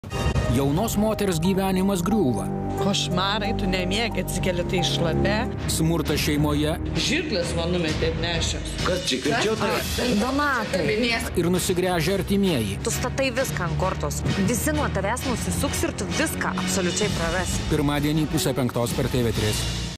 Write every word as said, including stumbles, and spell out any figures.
Jaunos moters gyvenimas griūva. Košmarai, tu nemiegi, atsikeli tai šlapia. Smurtas šeimoje. Žirklas man numetė nešios. Kas čia kviečiau tai? Donatai. Ir nusigręžia artimieji. Tu statai viską ant kortos. Visi nuo tavęs nusisuks ir tu viską absoliučiai prarasi. Pirmadienį pusę penktos per T V trys.